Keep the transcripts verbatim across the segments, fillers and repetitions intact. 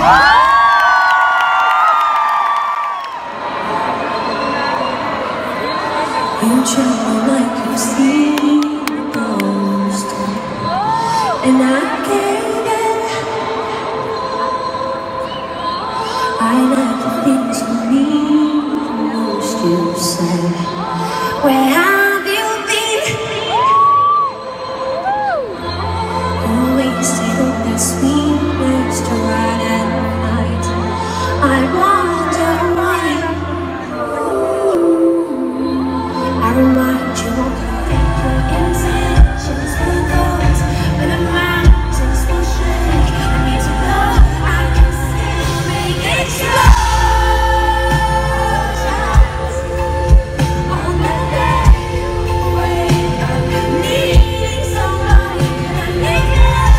You tremble like you've seen a ghost, and I get it. I like the things you mean the most. You said, where have you been? You wasted all that sweetness to ride at night. I wonder why. I remind you of your intentions with those, when the mountains will shake. I need to know I can still make it slow. On the day you wake up needing somebody, I need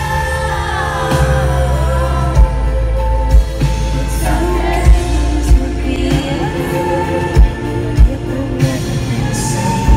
love. It's okay to be alone. It will never be the same.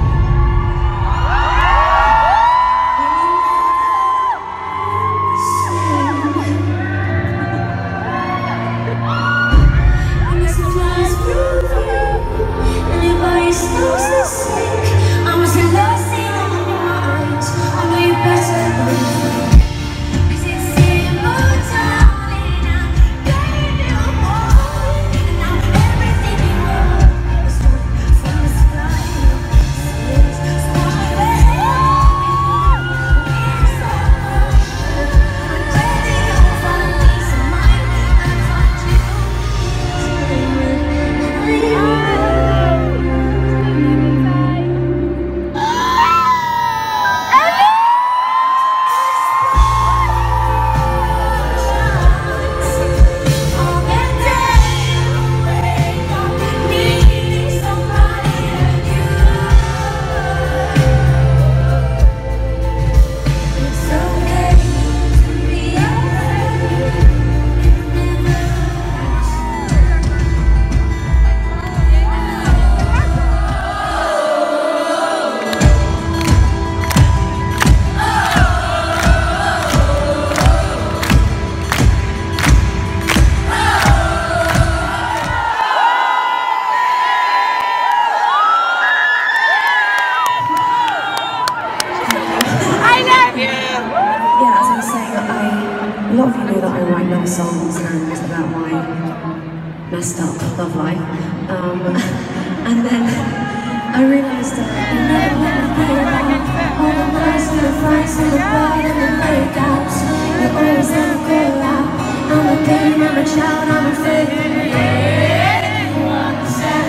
A lot of you know that I write love songs and about my messed up love life. Um, and then I realised that you never let me hear about all the nights and the fights and the blood and the breakouts. You always let me call out. I'm a pain, I'm a child, I'm afraid. Yeah, you understand.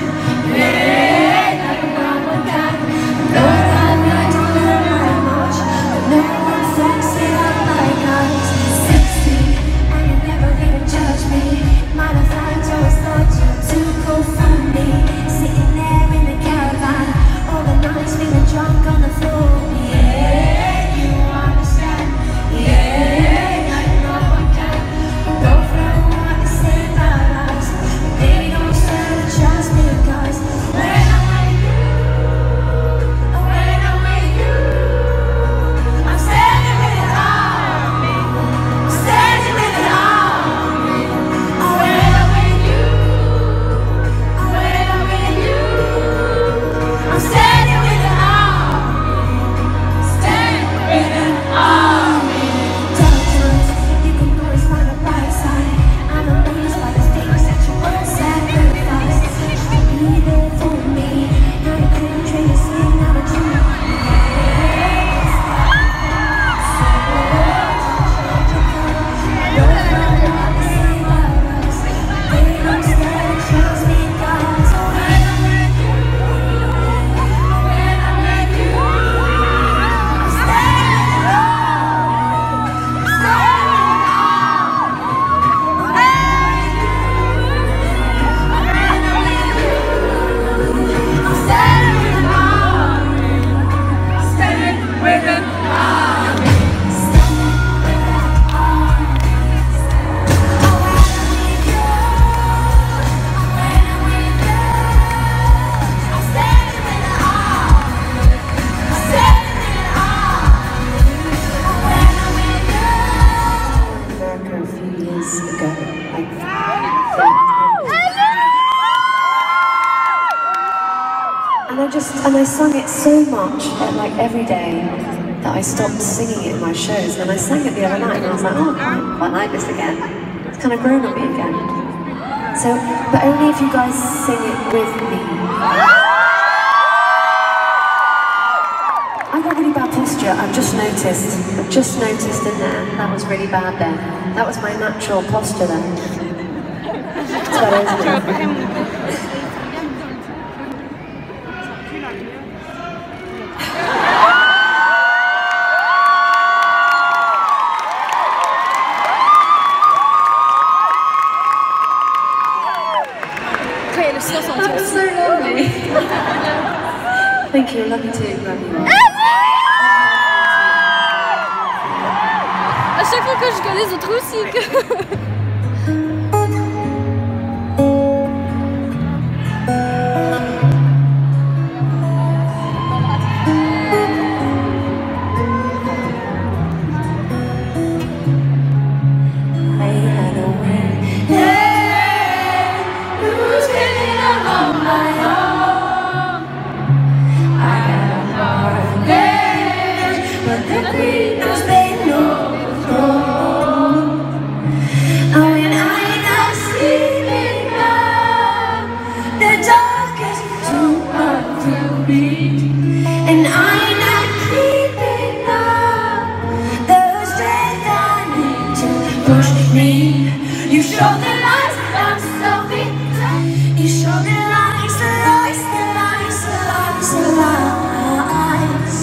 Yeah, like a mama cat. No, that I don't know very much, but no one fucks it up like us. Might have thought always thought you were too cool for me. Sitting there in the caravan, all the nights feeling drunk on the floor. Yeah, you understand. Yeah, I know I can. Go through what they say about us, but they don't stand to trust me, guys. When I'm with you, when I'm with you, I'm standing with it all. I'm standing with it all. A few years ago. like and I just and I sung it so much like every day that I stopped singing it in my shows. And I sang it the other night and I was like, oh, I quite like this again. It's kind of grown on me again. So, but only if you guys sing it with me. I've got really bad posture, I've just noticed. I've just noticed in there. That was really bad there. That was my natural posture there. It's better, isn't it? That was so lovely. Thank you, love you too, love you. À chaque fois que je regarde les autres aussi que... And I'm not keeping up the strength I need to push me. You show the lies, I'm stopping. You show the lies, the lies, the lies, the lies, the lies.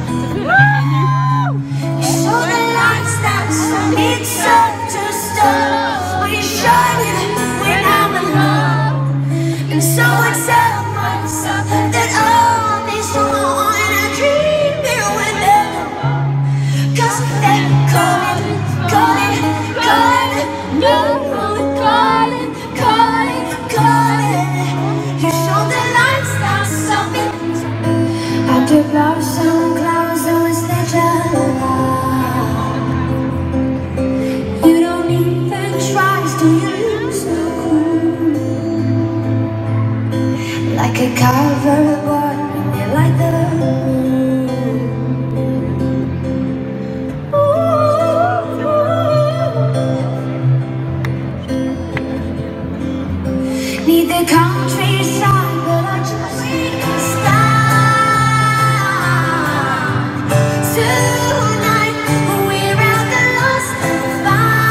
You show the lies that it's up to stop. But you shine it when I'm alone. And so I tell myself that all these wrong and I dream it with them. Cause they calling, calling, calling, no, calling, calling, calling. You show the lights that something. I took love some clouds, so it's natural. You don't even try, still you look so cool. Like a cover boy, and you like the moon. Ooh, ooh. Need the countryside, but I just can't stop. Tonight, we're at the lost and found.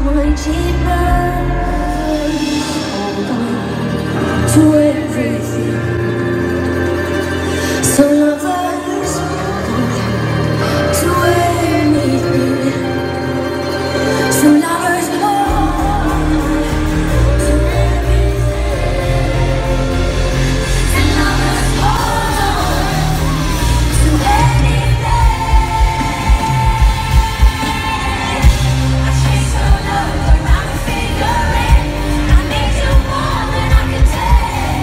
my cheaper. Hold on to everything. Some lovers hold to anything. Some lovers hold to everything. Some lovers hold to anything. I chase your love around the figure. I need you more than I can take.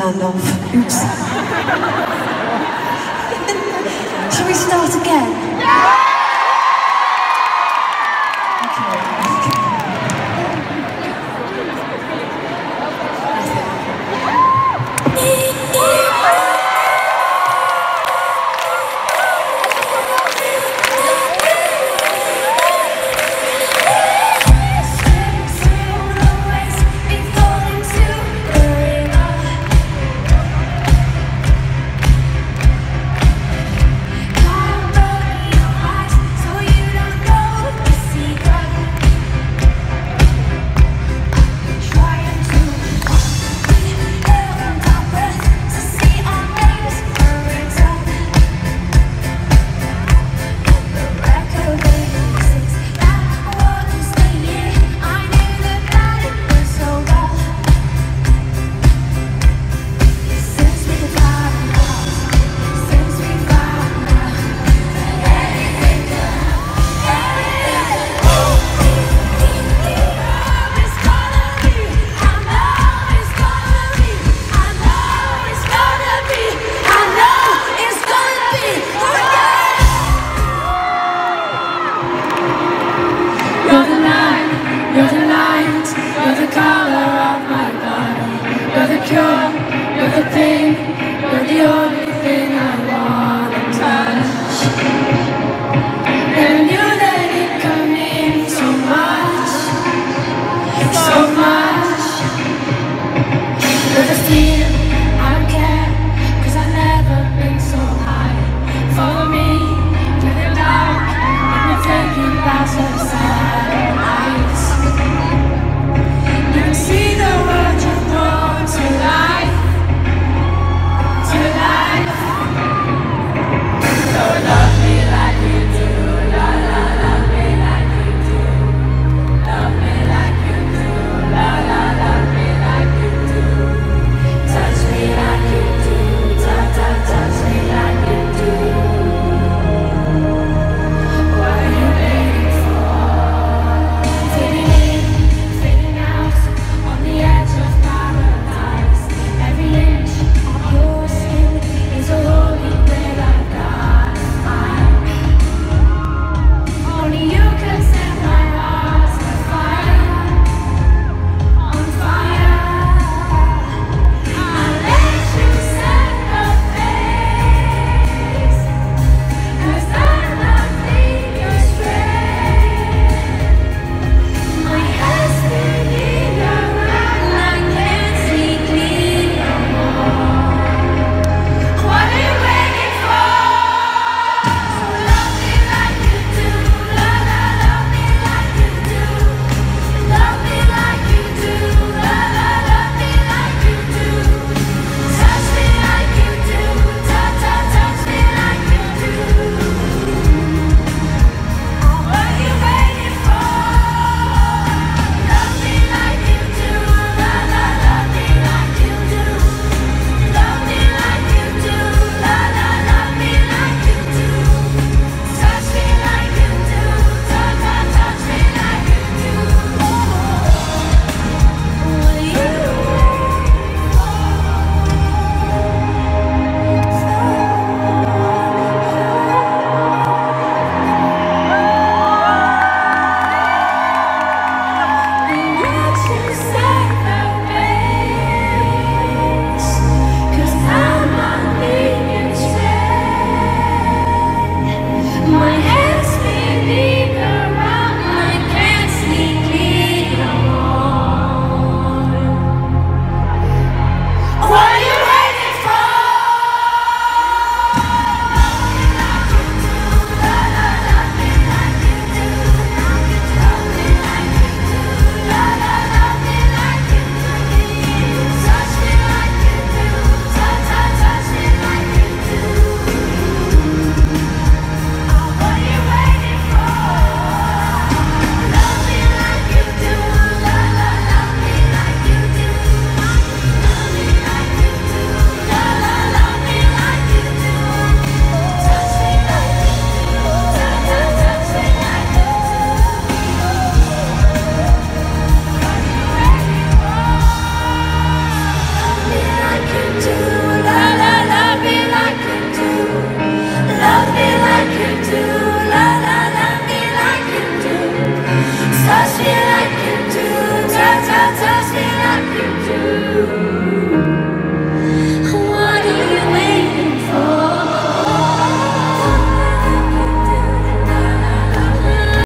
standoff. Oops.